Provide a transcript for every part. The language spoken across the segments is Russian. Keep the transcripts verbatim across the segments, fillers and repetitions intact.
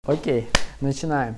Окей, начинаем.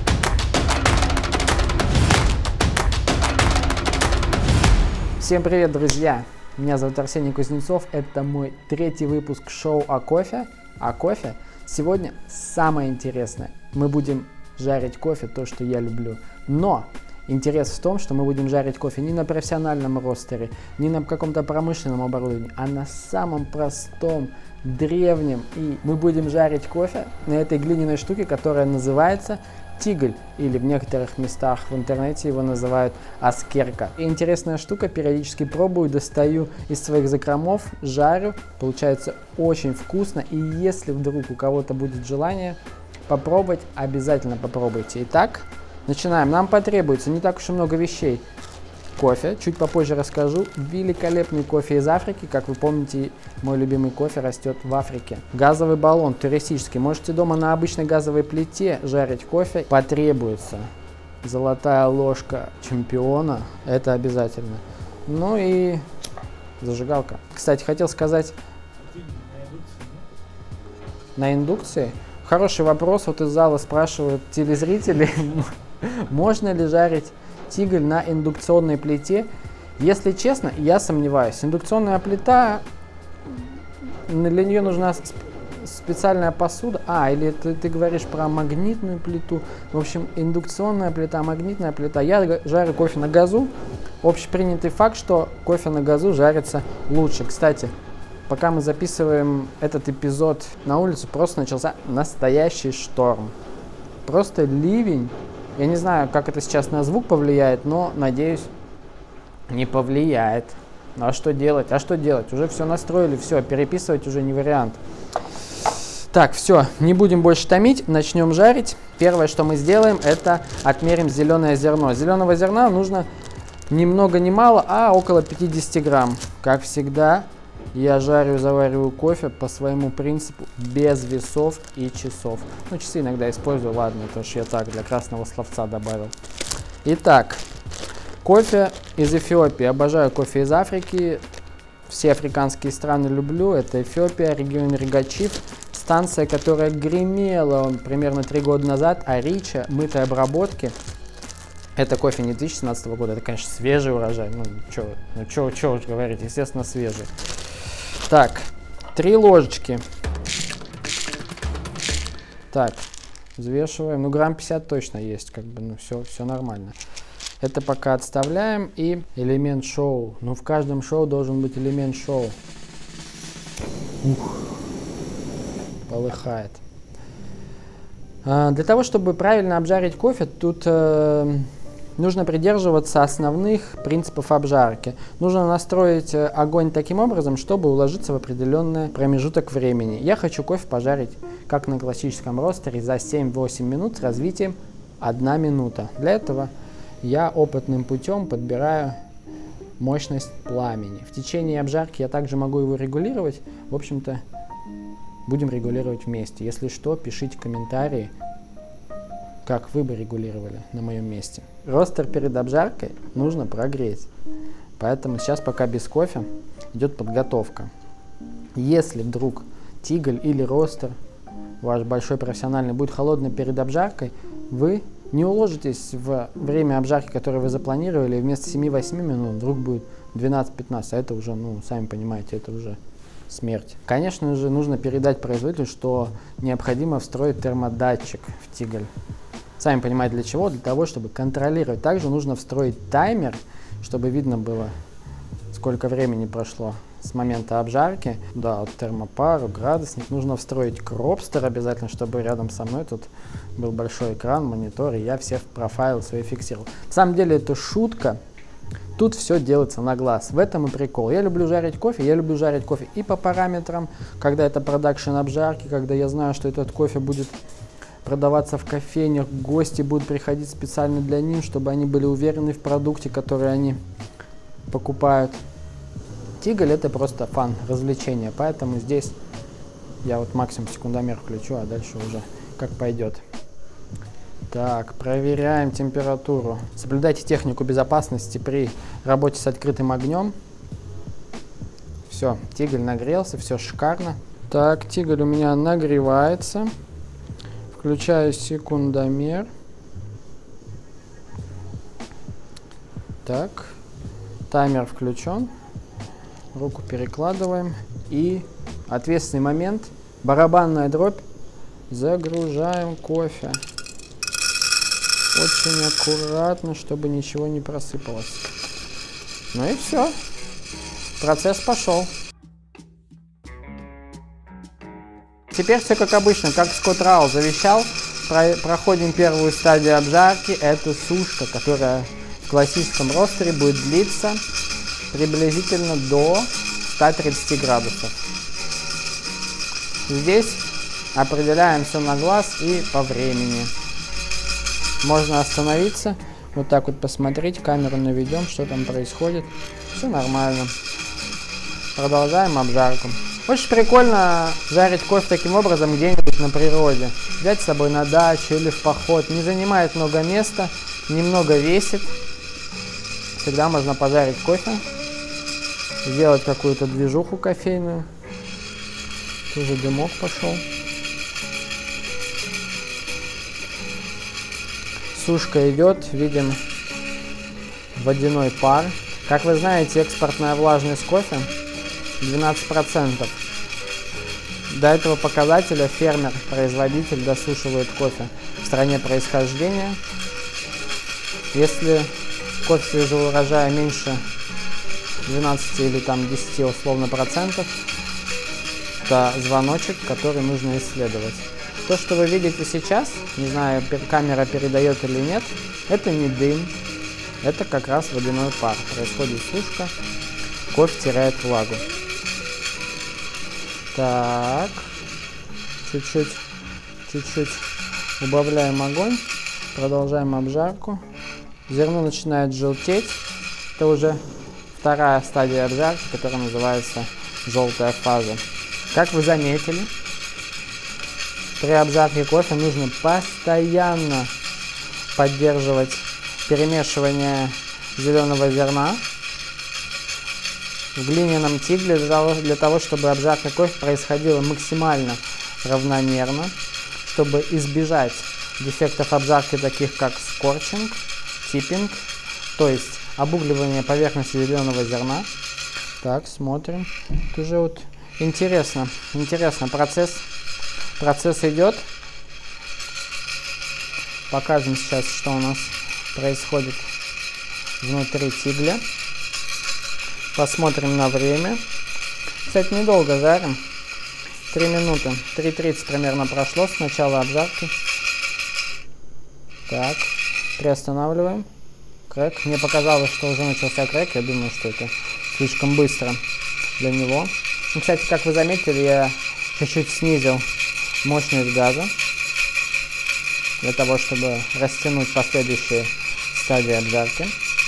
Всем привет, друзья! Меня зовут Арсений Кузнецов. Это мой третий выпуск шоу о кофе. О кофе. Сегодня самое интересное. Мы будем жарить кофе, то, что я люблю. Но интерес в том, что мы будем жарить кофе не на профессиональном ростере, не на каком-то промышленном оборудовании, а на самом простом, древнем. И мы будем жарить кофе на этой глиняной штуке, которая называется тигль, или в некоторых местах в интернете его называют аскерка. И интересная штука, периодически пробую, достаю из своих закромов, жарю, получается очень вкусно. И если вдруг у кого-то будет желание попробовать, обязательно попробуйте. Итак, начинаем. Нам потребуется не так уж и много вещей. Кофе, чуть попозже расскажу. Великолепный кофе из Африки. Как вы помните, мой любимый кофе растет в Африке. Газовый баллон туристический. Можете дома на обычной газовой плите жарить кофе. Потребуется золотая ложка чемпиона. Это обязательно. Ну и зажигалка. Кстати, хотел сказать... На индукции? Хороший вопрос. Вот из зала спрашивают телезрители, можно ли жарить тигль на индукционной плите. Если честно, я сомневаюсь. Индукционная плита, для нее нужна специальная посуда. А, или ты, ты говоришь про магнитную плиту. В общем, индукционная плита, магнитная плита. Я жарю кофе на газу. Общепринятый факт, что кофе на газу жарится лучше. Кстати, пока мы записываем этот эпизод, на улице просто начался настоящий шторм. Просто ливень. Я не знаю, как это сейчас на звук повлияет, но, надеюсь, не повлияет. Ну а что делать? А что делать? Уже все настроили, все, переписывать уже не вариант. Так, все, не будем больше томить, начнем жарить. Первое, что мы сделаем, это отмерим зеленое зерно. Зеленого зерна нужно ни много ни мало, а около пятидесяти грамм. Как всегда, я жарю, завариваю кофе по своему принципу, без весов и часов. Ну, часы иногда использую, ладно, это уж я так для красного словца добавил. Итак, кофе из Эфиопии. Обожаю кофе из Африки. Все африканские страны люблю. Это Эфиопия, регион Ригачиф. Станция, которая гремела он примерно три года назад. Арича, мытой обработки. Это кофе не две тысячи семнадцатого года, это, конечно, свежий урожай. Ну, что ну, чё, чё уж говорить, естественно, свежий. Так, три ложечки. Так, взвешиваем. Ну, грамм пятьдесят точно есть, как бы, ну, все, все нормально. Это пока отставляем. И элемент шоу. Ну, в каждом шоу должен быть элемент шоу. Ух, полыхает. А, для того, чтобы правильно обжарить кофе, тут... Э, нужно придерживаться основных принципов обжарки. Нужно настроить огонь таким образом, чтобы уложиться в определенный промежуток времени. Я хочу кофе пожарить, как на классическом ростере, за семь-восемь минут с развитием одна минута. Для этого я опытным путем подбираю мощность пламени. В течение обжарки я также могу его регулировать. В общем-то, будем регулировать вместе. Если что, пишите комментарии, как вы бы регулировали на моем месте. Ростер перед обжаркой нужно прогреть. Поэтому сейчас пока без кофе идет подготовка. Если вдруг тигль или ростер ваш большой профессиональный будет холодный перед обжаркой, вы не уложитесь в время обжарки, которое вы запланировали, и вместо семи-восьми минут вдруг будет двенадцать-пятнадцать, а это уже, ну, сами понимаете, это уже смерть. Конечно же, нужно передать производителю, что необходимо встроить термодатчик в тигль. Сами понимаете для чего? Для того, чтобы контролировать. Также нужно встроить таймер, чтобы видно было, сколько времени прошло с момента обжарки. Да, вот термопару, градусник. Нужно встроить кропстер обязательно, чтобы рядом со мной тут был большой экран, монитор, и я все профайлы свои фиксировал. На самом деле это шутка. Тут все делается на глаз. В этом и прикол. Я люблю жарить кофе. Я люблю жарить кофе и по параметрам, когда это продакшн обжарки, когда я знаю, что этот кофе будет продаваться в кофейнях, гости будут приходить специально для них, чтобы они были уверены в продукте, который они покупают. Тигль — это просто фан, развлечение, поэтому здесь я вот максимум секундомер включу, а дальше уже как пойдет. Так, проверяем температуру. Соблюдайте технику безопасности при работе с открытым огнем. Все, тигль нагрелся, все шикарно. Так, тигль у меня нагревается. Включаю секундомер. Так. Таймер включен. Руку перекладываем. И ответственный момент. Барабанная дробь. Загружаем кофе. Очень аккуратно, чтобы ничего не просыпалось. Ну и все. Процесс пошел. Теперь все как обычно, как Скотт Раул завещал. Про проходим первую стадию обжарки. Это сушка, которая в классическом ростере будет длиться приблизительно до ста тридцати градусов. Здесь определяем все на глаз и по времени. Можно остановиться, вот так вот посмотреть, камеру наведем, что там происходит. Все нормально. Продолжаем обжарку. Очень прикольно жарить кофе таким образом где-нибудь на природе. Взять с собой на дачу или в поход. Не занимает много места, немного весит. Всегда можно пожарить кофе. Сделать какую-то движуху кофейную. Тоже дымок пошел. Сушка идет, видим водяной пар. Как вы знаете, экспортная влажность кофе двенадцать процентов. До этого показателя фермер, производитель досушивает кофе в стране происхождения. Если кофе свежего урожая меньше двенадцати или там десяти условно процентов, это звоночек, который нужно исследовать. То, что вы видите сейчас, не знаю, камера передает или нет, это не дым, это как раз водяной пар. Происходит сушка, кофе теряет влагу. Так, чуть-чуть, чуть-чуть убавляем огонь, продолжаем обжарку. Зерно начинает желтеть, это уже вторая стадия обжарки, которая называется желтая фаза. Как вы заметили, при обжарке кофе нужно постоянно поддерживать перемешивание зеленого зерна в глиняном тигле для того, для того, чтобы обжарка кофе происходила максимально равномерно, чтобы избежать дефектов обжарки, таких как скорчинг, типпинг, то есть обугливание поверхности зеленого зерна. Так, смотрим. Это уже вот интересно, интересно, процесс. Процесс идет. Покажем сейчас, что у нас происходит внутри тигля. Посмотрим на время. Кстати, недолго жарим. три минуты. три тридцать примерно прошло с начала обжарки. Так, приостанавливаем. Крэк. Мне показалось, что уже начался крэк. Я думаю, что это слишком быстро для него. Ну, кстати, как вы заметили, я чуть-чуть снизил мощность газа для того, чтобы растянуть последующие стадии обжарки.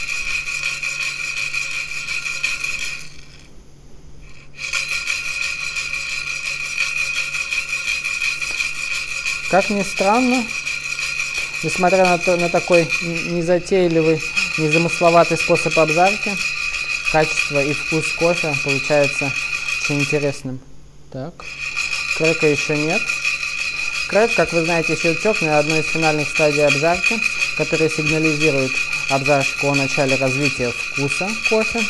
Как ни странно, несмотря на, то, на такой незатейливый, незамысловатый способ обжарки, качество и вкус кофе получается очень интересным. Так, крэка еще нет. Крэк, как вы знаете, щелчок на одной из финальных стадий обжарки, который сигнализирует обжарщику о начале развития вкуса кофе.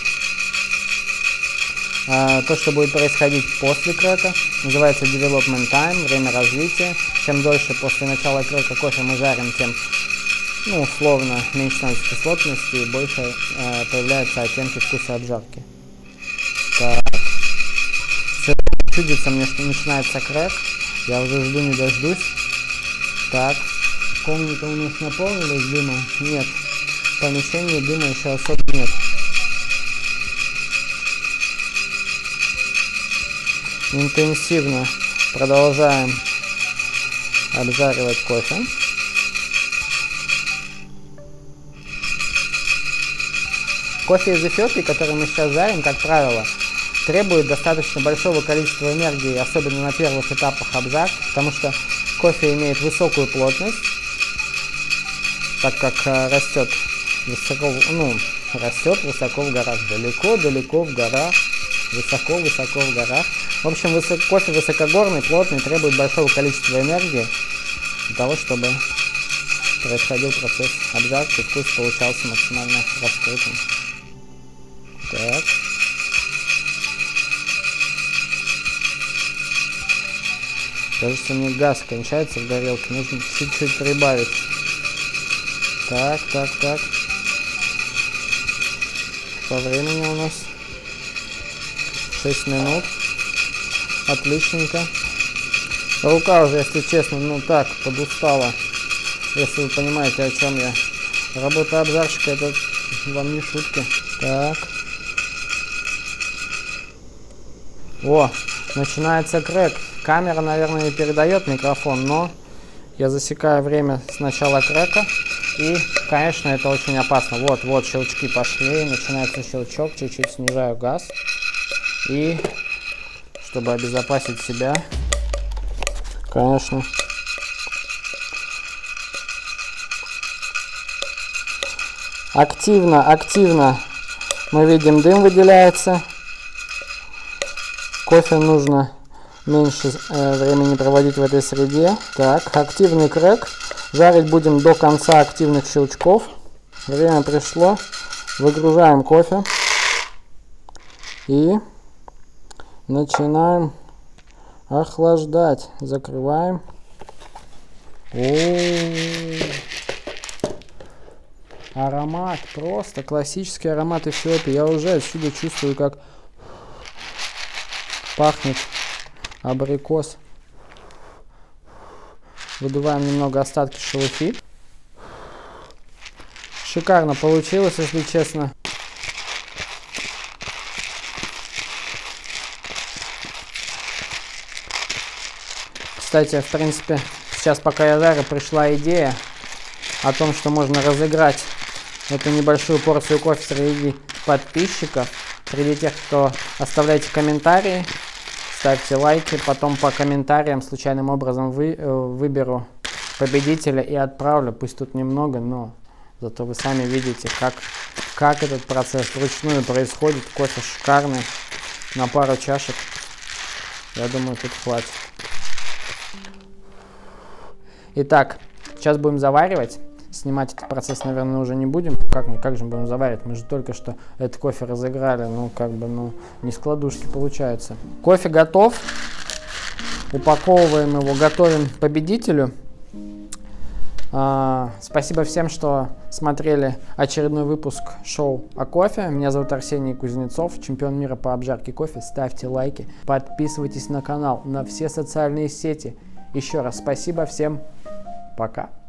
А, то, что будет происходить после крэка, называется development time, время развития. Чем дольше после начала крэка кофе мы жарим, тем, ну, условно, меньше становится кислотности и больше э, появляются оттенки вкуса обжарки. Так. Все чудится мне, что начинается крэк. Я уже жду не дождусь. Так. Комната у нас наполнилась дымом? Нет. В помещении дыма еще особо нет. Интенсивно продолжаем обжаривать кофе. Кофе из Эфиопии, который мы сейчас жарим, как правило, требует достаточно большого количества энергии, особенно на первых этапах обжарки, потому что кофе имеет высокую плотность, так как растет высоко, ну, растет высоко в горах, далеко-далеко в горах, высоко-высоко в горах. В общем, высок, кофе высокогорный, плотный, требует большого количества энергии, для того, чтобы происходил процесс обжарки, вкус получался максимально раскрытым. Так. Кажется, мне газ кончается в горелке, нужно чуть-чуть прибавить. Так, так, так. По времени у нас шесть минут. Отличненько. Рука уже, если честно, ну так, подустала. Если вы понимаете, о чем я. Работа обжарщика — это вам не шутки. Так. О, начинается крэк. Камера, наверное, не передает микрофон, но я засекаю время с начала крэка. И, конечно, это очень опасно. Вот, вот, щелчки пошли. Начинается щелчок. Чуть-чуть снижаю газ. И, чтобы обезопасить себя, конечно, активно, активно мы видим, дым выделяется. Кофе нужно меньше э, времени проводить в этой среде. Так, активный крэк. Жарить будем до конца активных щелчков. Время пришло. Выгружаем кофе. И начинаем охлаждать. Закрываем. О-о-о. Аромат. Просто классический аромат Эфиопии. Я уже отсюда чувствую, как пахнет абрикос. Выдуваем немного остатки шелухи. Шикарно получилось, если честно. Кстати, в принципе, сейчас, пока я жарю, пришла идея о том, что можно разыграть эту небольшую порцию кофе среди подписчиков, среди тех, кто оставляйте комментарии. Ставьте лайки, потом по комментариям случайным образом вы, э, выберу победителя и отправлю. Пусть тут немного, но зато вы сами видите, как, как этот процесс вручную происходит. Кофе шикарный, на пару чашек. Я думаю, тут хватит. Итак, сейчас будем заваривать. Снимать этот процесс, наверное, уже не будем. Как мы, как же будем заваривать? Мы же только что этот кофе разыграли. Ну, как бы, ну, не складушки получается. Кофе готов. Упаковываем его, готовим победителю. А, спасибо всем, что смотрели очередной выпуск шоу о кофе. Меня зовут Арсений Кузнецов, чемпион мира по обжарке кофе. Ставьте лайки, подписывайтесь на канал, на все социальные сети. Еще раз спасибо всем. Пока.